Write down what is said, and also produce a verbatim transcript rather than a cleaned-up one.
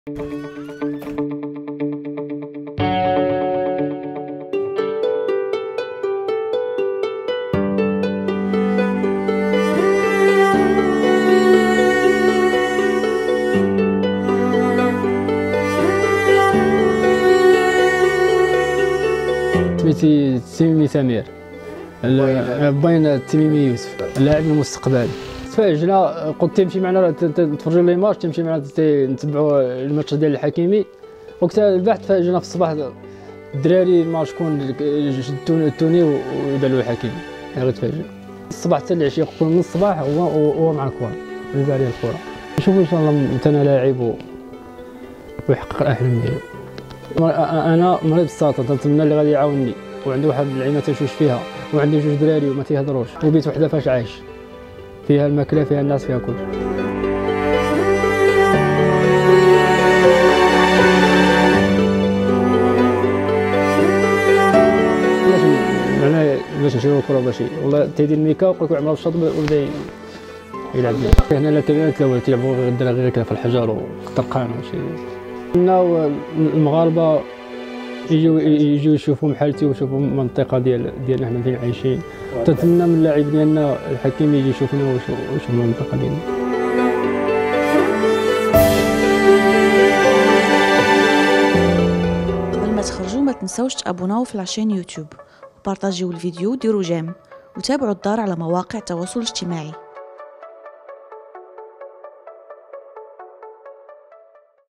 سميتي التميمي سمير، باين التميمي يوسف، اللاعب المستقبلي. تفاجئنا، قلت تمشي معنا تفرجوا لي ماتش، تمشي معنا نتبعوا الماتش ديال الحكيمي. وقتها البحث تفاجئنا في الصباح الدراري ما شكون التوني وداروا الحكيمي، غير تفاجئنا الصباح حتى العشيه، من الصباح هو هو مع الكره، دار لي الكره. نشوف ان شاء الله انا لاعب ويحقق الاحلام ديالو. انا مريض السرطان، تنتمنى اللي غادي يعاونني، وعندي واحد العين ما تنشوش فيها، وعندي جوج دراري وما تيهضروش، وبيت وحده فاش عايش، فيها الماكله، فيها الناس، فيها كل معناها باش نشريو الكره. باش والله تيدير الميكا ويقول لك عمرها الشاط وبدا يلعب بها. هنا لا تلاول تيلعبوا غير الدراري غير في الحجر والطرقان وشي. كنا المغاربه يجيو يجيو يشوفوا حالتي ويشوفوا المنطقه ديال ديالنا حنا فين عايشين. تنتمنى من اللاعب ديالنا الحكيم يجي يشوفنا ويشوف المنطقه ديالنا. قبل ما تخرجوا ما تنساوش تابوناو في لاشين يوتيوب وبارطاجيو الفيديو وديروا جيم، وتابعوا الدار على مواقع التواصل الاجتماعي.